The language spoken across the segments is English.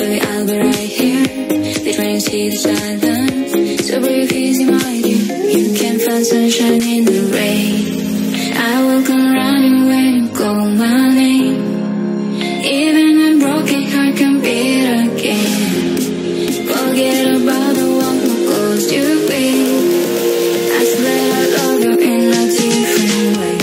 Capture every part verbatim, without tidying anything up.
baby, I'll be right here. They try to see the silence, so breathe easy, my dear. You can find sunshine in the rain. I will come running when you call my name. Even a broken heart can beat again. Forget about the one who caused you pain. I swear I love you in a different way.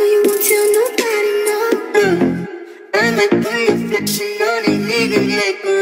I'm like a reflection on a nigga like